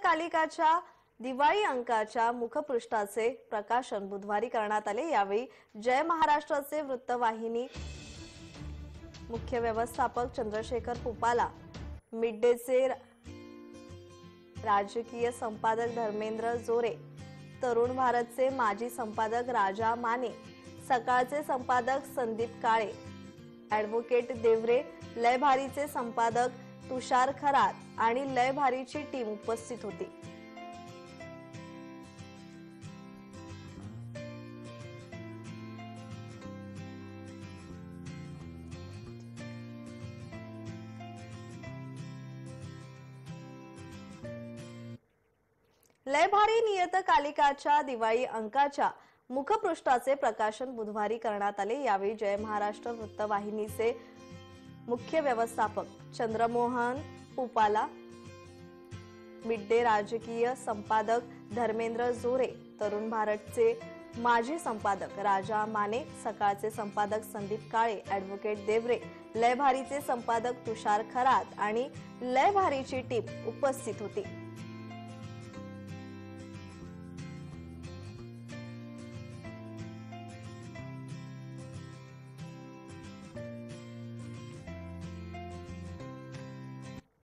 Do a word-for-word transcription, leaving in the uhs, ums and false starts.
नियतकालिकाच्या दिवाळी अंकाच्या मुखपृष्ठाचे प्रकाशन बुधवारी करण्यात आले। यावेळी जय महाराष्ट्राचे वृत्तवाहिनी मुख्य व्यवस्थापक चंद्रशेखर पुपाला, मिड डेचे राजकीय संपादक धर्मेंद्र जोरे, तरुण भारतचे माजी संपादक राजा माने, सकाळचे संपादक संदीप काळे, ॲडव्होकेट देवरे, लय भारीचे संपादक तुषार खरात आणि लय भारीची टीम उपस्थित होती। लय भारी नियतकालिकाच्या दिवाळी अंकाच्या मुखपृष्ठाचे प्रकाशन बुधवारी करण्यात आले। यावेळी जय महाराष्ट्र वृत्तवाहिनीचे मुख्य व्यवस्थापक चंद्रमोहन पुपाला, मिड डे राजकीय संपादक धर्मेंद्र जोरे, तरुण भारतचे माजी संपादक राजा माने, सकाळचे संपादक संदीप काळे, ॲडव्होकेट देवरे, लय भारीचे संपादक तुषार खरात आणि लय भारीची टीम उपस्थित होती।